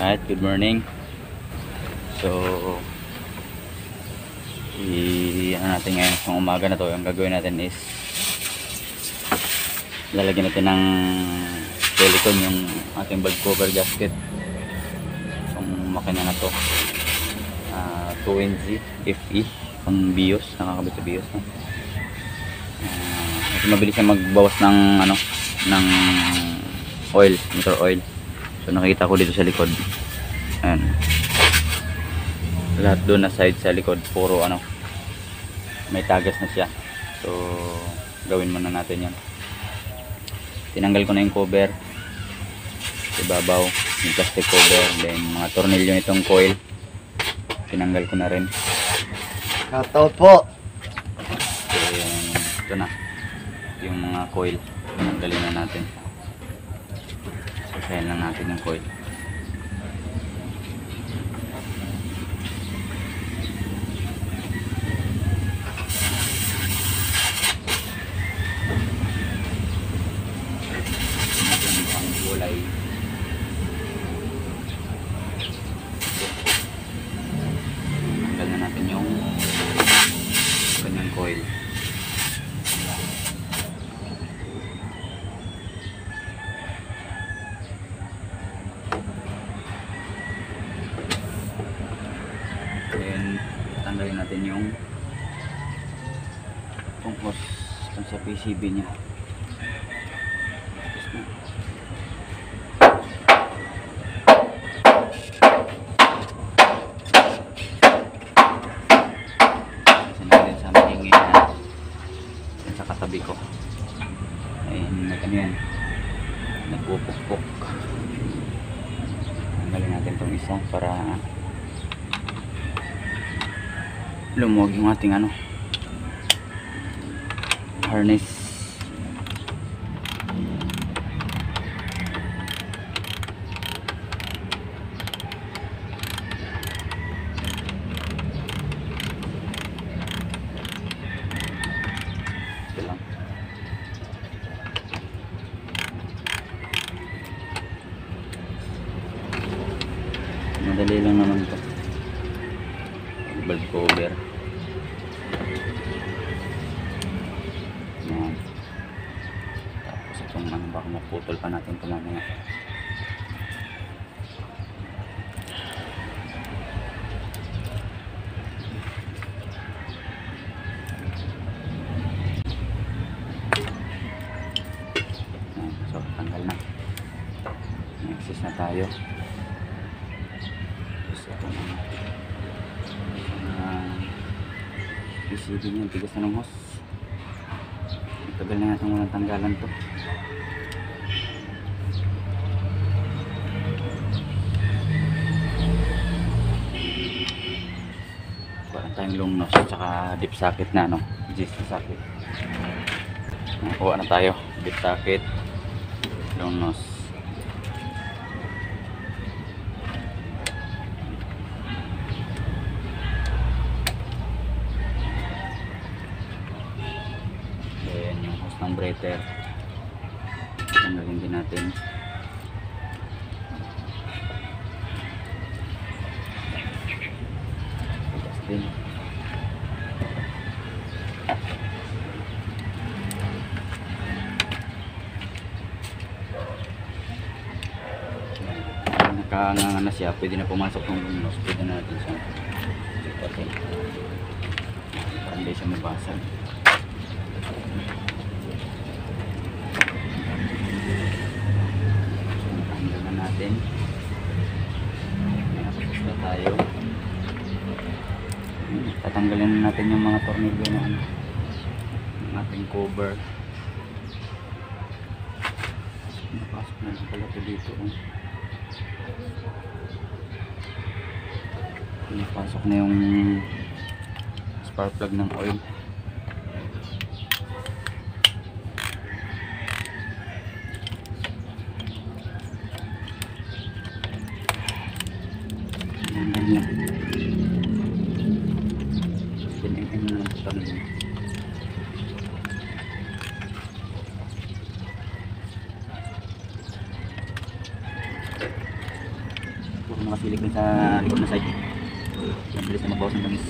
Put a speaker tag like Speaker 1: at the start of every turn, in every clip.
Speaker 1: Alright, good morning. So, ano natin ngayon, sa umaga na to, ang gagawin natin is lalagyan natin ng silicone yung ating valve cover gasket. Itong makina na to, 2NZ FE, pang BIOS, nakakabit sa BIOS. No? Kasi mabilis siya magbawas ng ng oil, motor oil. So nakita ko dito sa likod, ayan, lahat doon na side sa likod puro may tagas na siya. So gawin muna natin yan. Tinanggal ko na yung cover sa ibabaw, yung plastic cover, then mga tornilyo nitong coil tinanggal ko na rin.
Speaker 2: Shoutout po.
Speaker 1: Then ito na yung mga coil, tinanggalin na natin. Sasayin lang natin yung coil. Ang kulay. Tanggal na natin yung kanyang coil. Then tanggalin natin yung hose sa PCB nya. Sinalin sa mahingin na sa katabi ko. Ayun, yan, nagpupukpuk. Tanggalin natin itong isa para lumuwag yung ating harness. Ito lang. Madali lang naman ito. Valve cover. Yan. Tapos itong baka maputol pa natin ito mamaya. Yan. So tanggal na. Access na tayo. Tapos ito PCB niya, tigas na ng hose. Tagal na natin walang tanggalan to. Parang tayong long nose at saka deep socket na Gis na socket. Nakuha na tayo, deep socket, long nose. Ng breather tanggalin din natin. Tigas din. Nakanganga na siya, pwede na pumasok ng nose, pwede na natin siya okay, para hindi siya mabasag. Natin na tayo. Tatanggalin natin yung mga tornilyo ng ating cover. Napasok na pala ito dito. Napasok na yung spark plug ng oil. natin sa likod na side. Ang bilis na magbawas ng langis.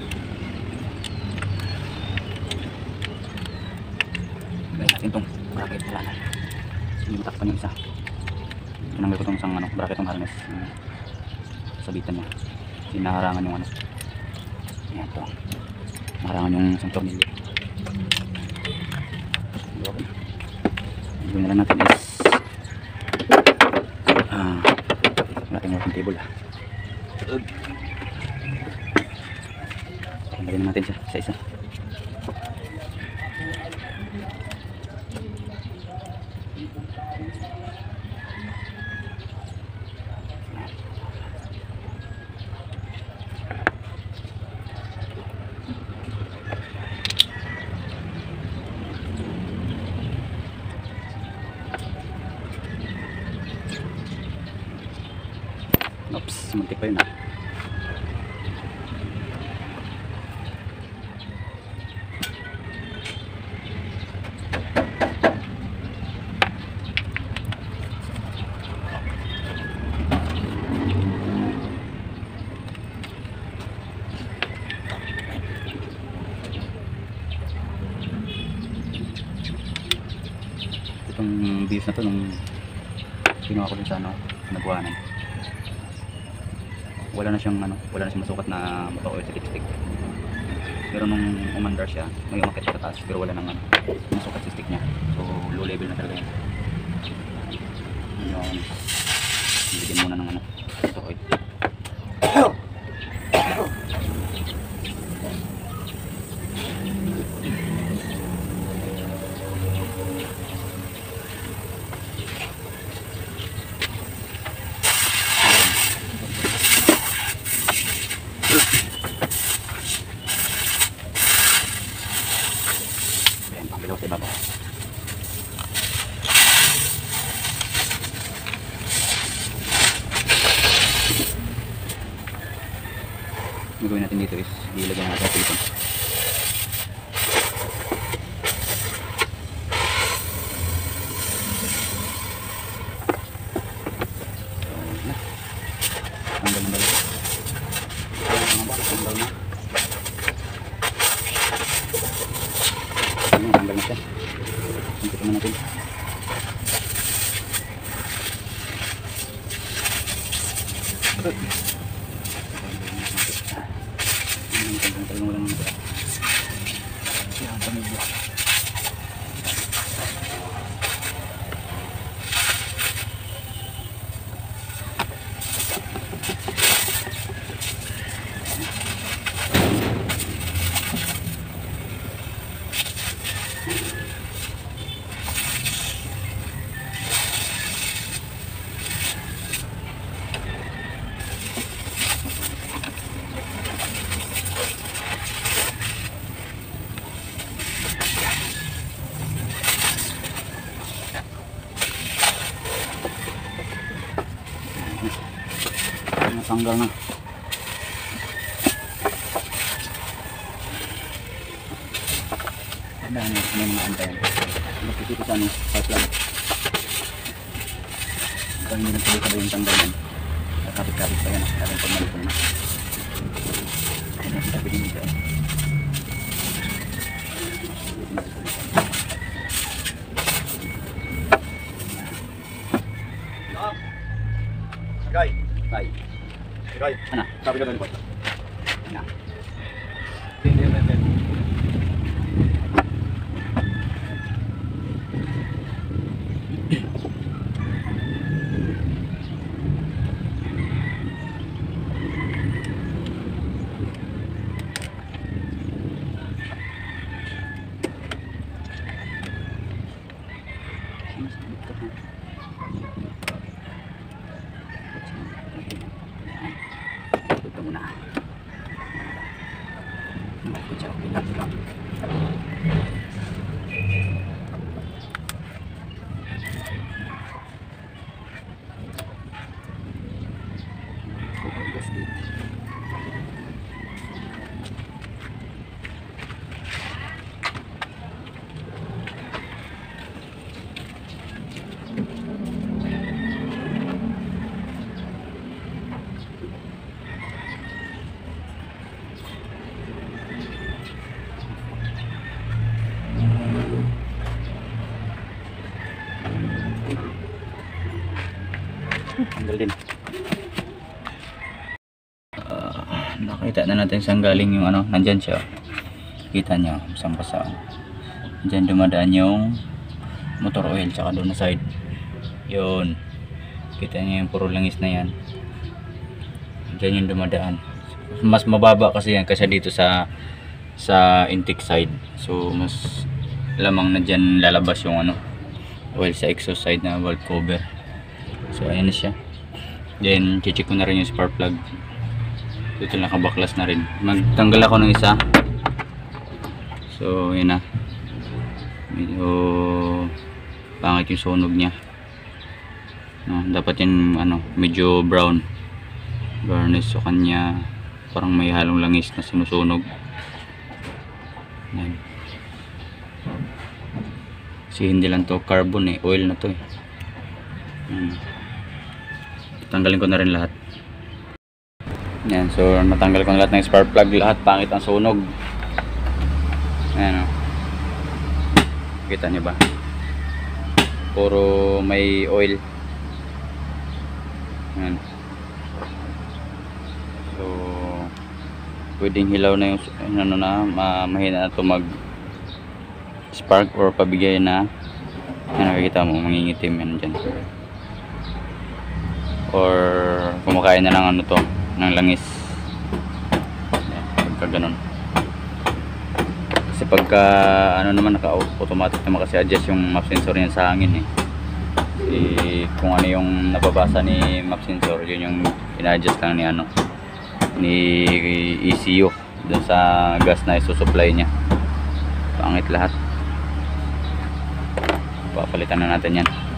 Speaker 1: Gawin natin itong bracket wala na. Sinimutak pa niya isa. Tinanggal ko itong isang bracket ng harness. Sabitan niya. Sinaharangan yung ayan ito. Naharangan yung isang tornilyo. Okay. Gawin na lang natin is natin working table tanggalin natin siya isa-isa. Oops, muntik pa yun itong bios na to nung ginawa ko dun sa nagwanan. Wala na siyang masukat na motor oil stick. Pero nung umandar siya, may umakit sa taas pero wala nang masukat sa stick niya. So low level na talaga yan. Yung bigyan muna ng motor oil. Sa ibabaw. Ang gawin natin dito is ilagyan natin sa silicone. Tanggal na. Tanggal na siya. Hintikan na natin. Tanggal na. Dahil may mga antayan. Nakikita sa pipeline. Dahil hindi nagsabi yung tanggal yan. Kapit-kapit pa yan. Dahil pagmalik na. Kaya nakikita din dito.
Speaker 2: Guy.
Speaker 1: Ay.
Speaker 2: Guy.
Speaker 1: Ano?
Speaker 2: Sabi ka doon po.
Speaker 1: Ano? Ito muna. tanggal din. Nakita na natin saan galing yung ano, nandyan siya. Kita nyo, isang basa. Diyan dumadaan yung motor oil, tsaka doon na side. Yun. Kita nyo yung puro langis na yan. Diyan yung dumadaan. Mas mababa kasi yan kasi dito sa intake side. So mas lamang na dyan lalabas yung ano, oil sa exhaust side na valve cover. So ayan na siya. Then check ko na rin yung spark plug. Ito nakabaklas na rin. Magtanggal ako ng isa. So yun na. Medyo pangit yung sunog niya. Dapat yung ano, medyo brown varnish sa kanya. Parang may halong langis na sinusunog. Yan. Kasi hindi lang to carbon eh, oil na to eh. Tanggalin ko na rin lahat. Yan, so natanggal ko na lahat ng spark plug, lahat pangit ang sunog. Ayan o. Kita nyo ba? Puro may oil. Ayan. So pwedeng hilaw na yung ano na, mahina na ito mag spark or pabigay na. Ayan, nakikita mo, mangingitim yan dyan. Or kumakain na ng ano to, ng langis. Ayan, pagka ganun. Kasi pagka ano naman, naka-automatic naman kasi adjust yung map sensor niyan sa hangin eh. Kung ano yung nababasa ni map sensor, yun yung ina-adjust lang ni ano, ni ECU dun sa gas na isusupply niya. Pangit lahat. Papalitan na natin yan.